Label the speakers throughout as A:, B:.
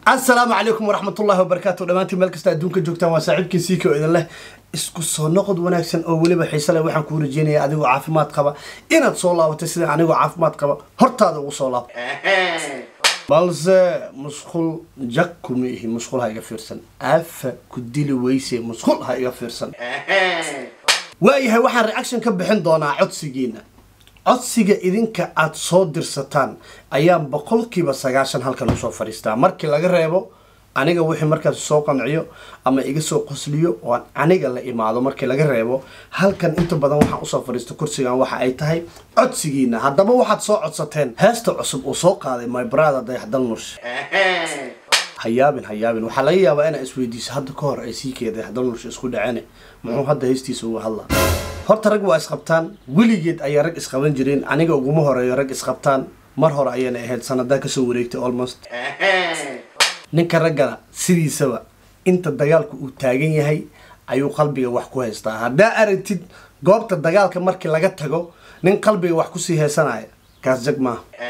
A: السلام عليكم ورحمة الله وبركاته. دمانتي ملك استادونك جوجتان وصاحبك سيكو إذن له isku soo noqod wanaagsan oo waliba xiiso leh waxaan ku rajeynayaa adigoo caafimaad qaba inaad soo laabato sida anigoo caafimaad qaba hortaada ugu soo laab balse musqul jakumi ihi musqul ha iga fiirsan afa ku dili weyse musqul ha iga fiirsan waayahay waxaan reaction ka bixin doonaa codsigiina codsiga idinka aad soo dirsataan ayaan boqolkiiba 90 halkan u soo fariistaa markii laga reebo aniga wixii markaas soo qanciyo ama iga soo qosliyo oo aniga la imaado markii laga reebo halkan inta badan waxaan u soo fariisto kursigan waxa ay tahay codsigiina haddaba waxaad soo codsateen heesta cusub oo soo qaaday my brother dayaxdal nush hayaabin waxa laga yaabaa inay isweydiiso hadda ka hor ay sii keeday dayaxdal nush isku dhaceen muxuu hadda heestiisa uga hadlaa horta rag waa isqabtaan wiligeed ay rag isqaban jireen aniga ugu horeeyo rag isqabtaan mar hore ayana ahayd sanada ka soo wareegtay almost ninka ragana sidiisaba inta dagaalku uu taagan yahay ayuu qalbiga wax ku haystaa hadaa aragtid goobta dagaalka markii laga tago nin qalbiga wax ku sii heesanaya kaas jagma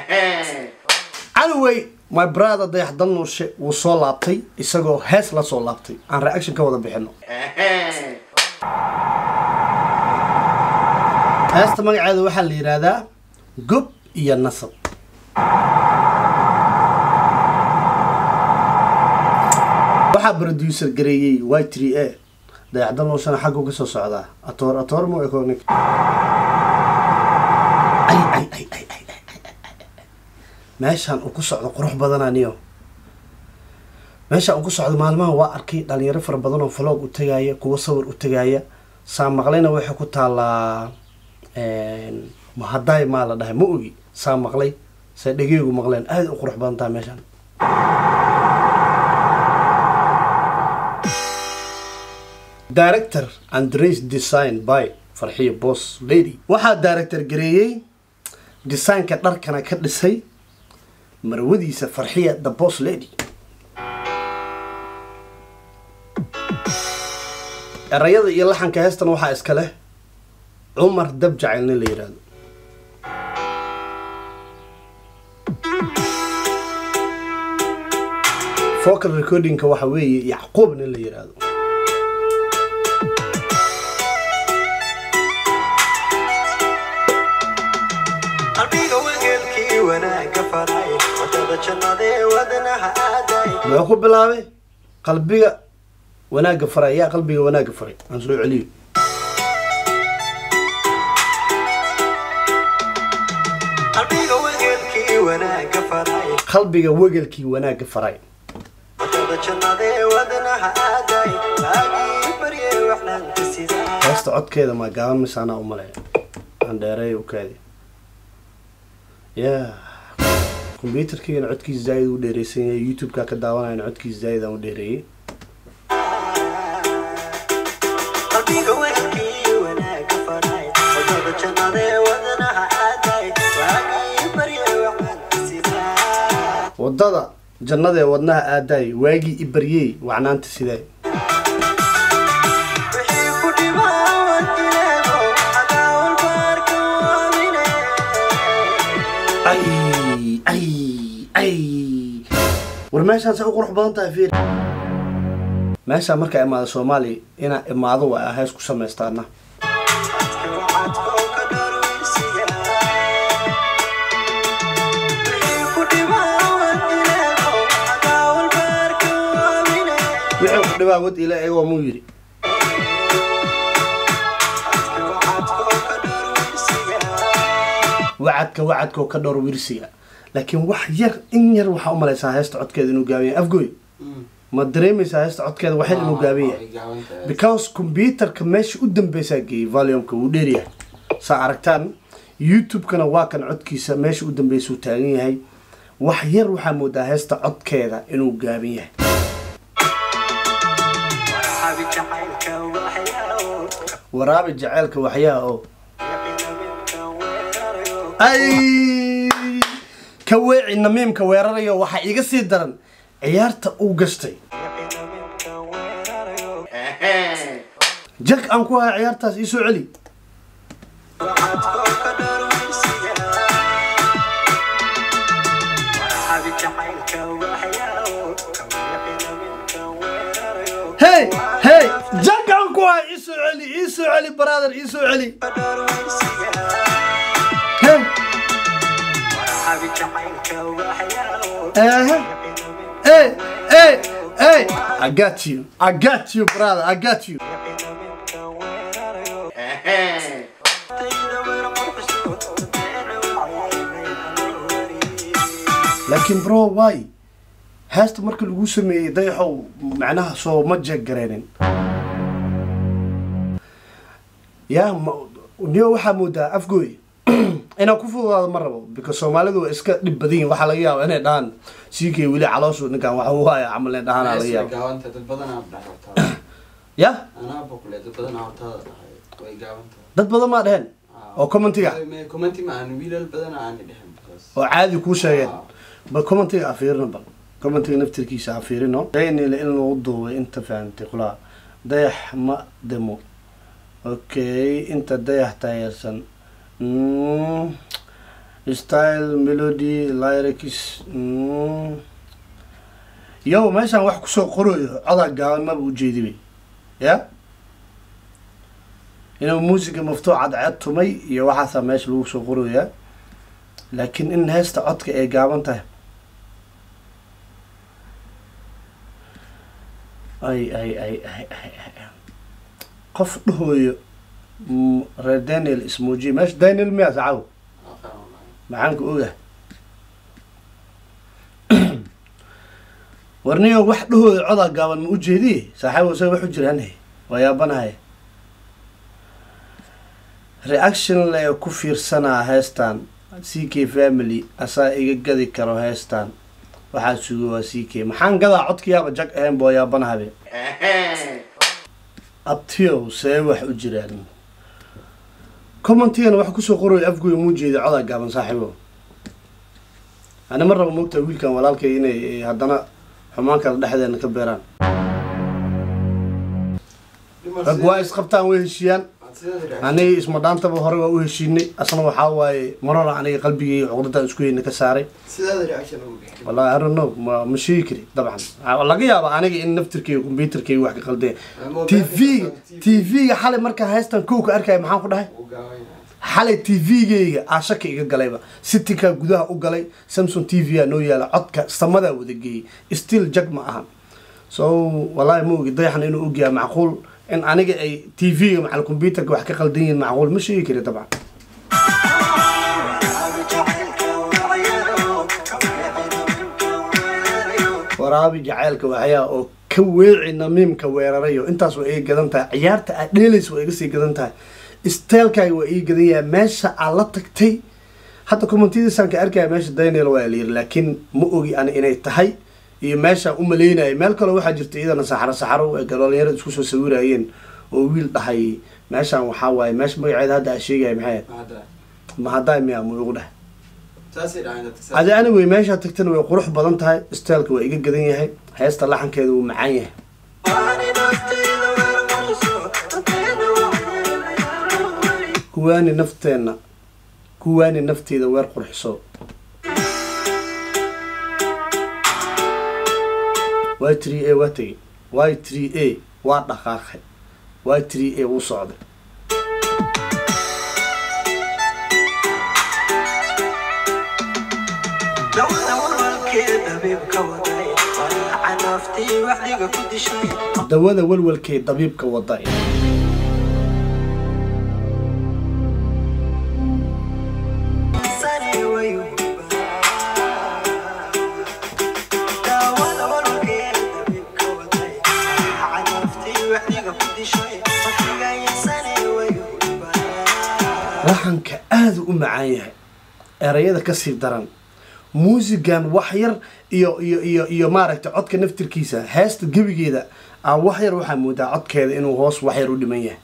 A: anyway my brother dayaxdal nush wuu soo laabtay isagoo hees la soo laabtay aan reaction ka wada bixino heesta magaceeda waxa la yiraahdaa gob iyo nasab waxa producer gareeyay Y3A dayaxdal nush xagga ka soo socda atoor mo economic ay meeshan uu ku socdo qurux badan aniyo meesha uu ku socdo maalmaha waa arkay dhalinyaro fara badan oo vlog u tagaya kuwa sawir u tagaya saamaqlayna waxa ku taala mahaday ma la dhahay ma ogi saamaqlay say dhageeygu maqleen aad u qurux badan taa meeshan director and dress design by Farhiya Boss Lady waxa director gareeyay design-ka dharkana ka dhisay marwadiisa Farhiya the Boss Lady erayada iyo laxanka heestan waxa iska leh Umar Dabjacayl la yiraahdo vocal recording-ka waxa weeye Yacquub la yiraahdo ما هو بلاوي قلبي وانا قفري يا قلبي وانا قفري انسلو عليه قلبي وقلكي وانا قفري هست عد كذا ما قام مسانا امالي عندي وكذا يا كمبيوتر كي عدكي زايد وديريسين يوتيوب كا كداوانا ان عدكي زايد او ديري wadada jannada wadnaha aaday waagi ibaryay wacnaanta sidee ورماشان سأقول قرح بانتا فيه ماشا مركا إمادة سومالي إنا إمادة وأهيس كسام يستانا وحيو قدبا قد إلا إيوا مويري وعدك وكدور ويرسيا لكن wax yar in yar waxa u malaysaa heesta codkeeda inuu gaabiyo afgooy ma dareemaysaa heesta codkeeda waxa inuu gaabiyo because computerka meesha u dambeeyay geey volume-ka uu dheer yahay sa aragtaan YouTube-kana waa kan codkiisa meesha u dambeeyay uu taagan yahay wax yar waxa moodaa heesta codkeeda inuu gaabiyo waraabi jacaylka waxyaa oo ay كويعي نميم كويراريو waxa iga sii daran ciyaarta uu gashtay jak aan ku hay ciyaartaas isoo celi hey جاكم كوا يسوع علي برادر يسوع علي Hey, I got you, brother, I got you. لكن برو واي هاست مركل الوسمي ضيحوا معناها صو مجة قرينين يا نيو حمودا أفقوي أنا كفو هذا مرة because Somali ذو إسكت بدين وحلاقيها وأنا دهان سيكي ولي علاسو نكان وحواي عملنا دهان عليها.
B: أنت تبدأنا بدها.
A: يا؟
B: أنا بقول تبدأنا بدها ويجاوبت.
A: تبدأ ما دهان. أو كومنتيا.
B: كومنتي مع نويل البدنا عن دهان.
A: وعادي كوشة بكومنتي أفيرنا بقى. كومنتي نفتركي سافيرنا. ديني لأنه وضو أنت فهمت خلاص. ضيح ما دمو. أوكي أنت ضيح تايرسن. ستايل ميلودي لايركس يو ماشان wax ku soo qorayo codad gaaban ma u jeedibay ya inuu muusiga maftuuc cad tumay iyo waxa meesha lagu soo qorayo laakiin in heesta codka ay gaaban tahay ay qof dhahooyo Daniel اسموجي ماش دانيال ميا تعاو معانك اوغا ورنيو وحده عضا قابل ما وجهدي صاحبه سوي وحو جيرانه ويابناهي رياكشن لا كفير سنه هاستان سيكي فاميلي اسا ايغا غدي كارو هاستان waxa suugo waa سيكي maxaan gadaa codkiyaaba jag ahayn boo yaabanahabe abtiyo see wax u jiraan كومنتينا واحد كسر قروي أفقي موجي عضا قابن صاحبه أنا مرة موقتها ويل كان ولالك إني هدنا حمان كان لحدا نكبران أقوى إسقبتان ويهشيان أنا اسمه دانتا بهروا ويهشيني أصلا وحاوي مرة عني قلبي عقدة اسكوي إنك والله I don't know مش يكري طبعا والله قيابا أنا إن نفتركي وكمبيوتركي وحكي قلبي تي في حالي مركا هاستن كوك أركاي محان قدها حالي تي في جي عشاكي إيجا قليبا ستيكا قدها أقلي سامسون تي في نويا لعدك استمدا ودقي ستيل جاك معهم والله مو ضيحنا إنه أجيا معقول إن أنا أي تي في مع الكمبيوتر وحكي قلدين معقول مش يكري طبعا ورابي جعلك وحياة أو كويع نميم كويراريو أنت سو إيه قدمتها عيارت أدلس وإيجسي قدمتها استيلكاي وإيه قدية ماشى على تكتي حتى كومنتيدي سانك أركاي ماشى دانيال ويلير لكن مؤجي أنا إني تهي ماشى ملينا مالك لو واحد جرت إذا نسحر قالوا لي يرد سوسو سويرين وويل ضحي ماشى وحواي ماشى بيعيد هذا الشيء جاي معي ما هذا ميا موجوده هذا أنا ويماشي هتكتن ويقروح بدنتها استيلك وإيجي قدية هاي هيستطلع عن كده ومعايا كواني نفتي ذا ويرقر حصو واي 3A واتي واي 3A وات دقاقي واي 3A وصعد دوادا والوالكي طبيبك وضعي لحنك aad u macaan yahay erayada ka sii daran muusigan wax yar iyo maaragtay codka naftirkiisa heesta gabigeeda aan wax yar waxa moodaa codkeeda inuu hoos wax yar u dhiman yahay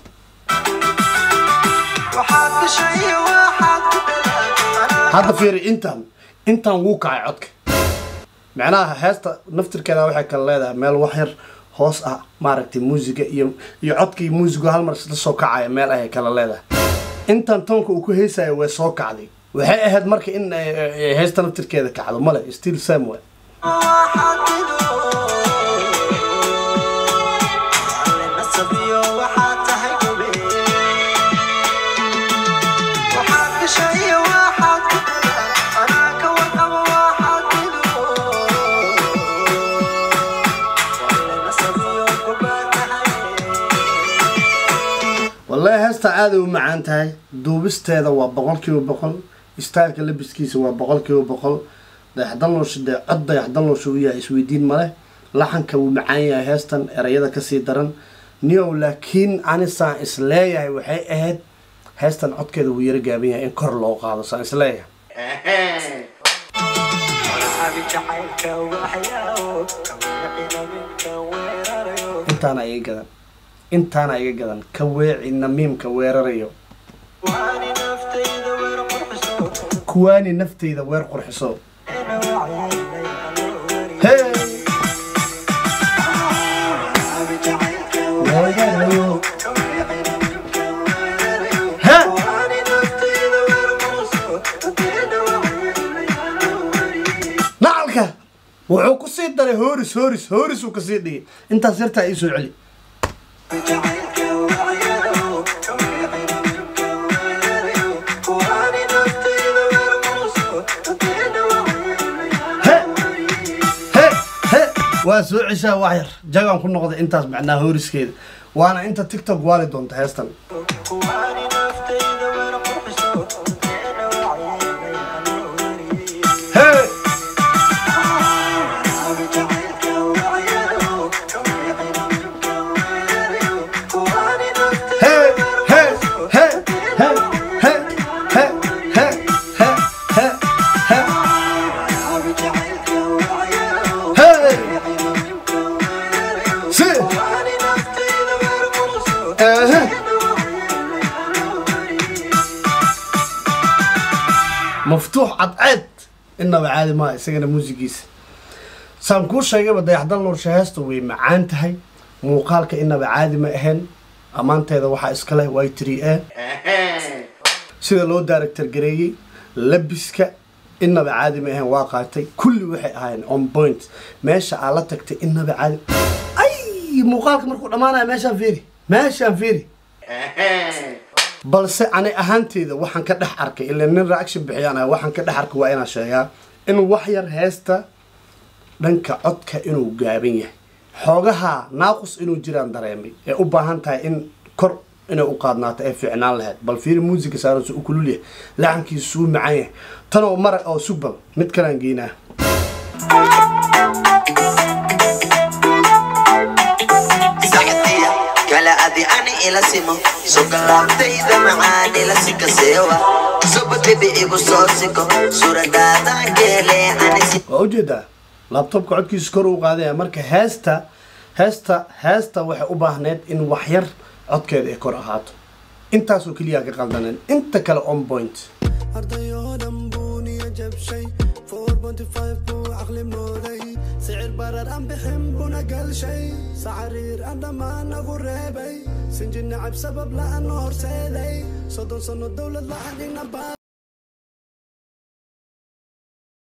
A: hadda fiiri intan wuu kacay codka macnaha heesta naftirkeeda waxay kala leedahay meel wax yar hoos ah maaragtay muusiga iyo codkii muusigu hal mar isla soo kacay meel ay kala leedahay intan toonka uu ku heesayo way soo kacday waxay ahayd marka in heesta naftirkeeda kacdo male still same way heesta aad u macaan tahay duubisteeda waa 100% istaalka labiskiisa waa 100% dayaxdalnoosha cod dayaxdalnoosha uu yahay isweydiin male laxanka uu macaan yahay heestan erayada ka sii daran niyow laakiin anisa isleeyahay waxay ahayd heestan codkeeda uu yara gaaban yahay in kor loo qaado saan isleeyahay intaana iga gadan ka weeci namiimka weerarayo kuwaani naftayda weer qurxiso nacalka wuxuu ku sii daray hooris uu ka sii dhigay intaas yartaa ii soo celi waa soo cishaa wax yar jagaan ku noqday intaas macnaa hooriskeeda waana inta TikTok waali doonta heestan مفتوح عاد إنه عادي ما يسجل موسيقيس سامكور شيء بدي يحضر له شهادته ومعانته هاي مقالك إنه عادي ما إهن أمانته إذا واحد إسكاله واي 3A سيدا لو دايركتور جريجي لبسك إنه عادي ما إهن واقعتي كل واحد هاي on point ماشي على تكتي إنه عادي أي مقالك مركون أمانة ماشي فيري balse ani ahaanteeda waxaan ka dhex arkay ilaa nin reaction bixiyana waxaan ka dhex arkay waa inaan sheegaa in wax yar heesta dhanka codka inuu gaaban yahay xoogaha naaqus inuu jiraan dareemay ee u baahan tahay in kor inay u qaadnaato ee fiicnaan lahayd bal fiiri muusiga saaran soo kulul yahay laankiisu macaan yahay tan oo mar oo sugbal mid kale aan geynaa
C: kala adi ani ila simo sogalabtayda macaan ila sikaseewa sobadlibi igu soo siko suuradaada geele ani
A: wajida laptopka codkiisa kor u qaaday marka heesta waxay u baahneed in wax yar codkeeda ay kor ahaato intaas oo kaliya ka qaldaneen inta kale on point
D: ardayoodan buuniya jabshay 4.5 عقلي مودي سعر برر أم بحبنا قل شي سعرير أنا نقول ريبي سنجن عب سبب لأنه هرسيدي صدر صنو الدولة لأننا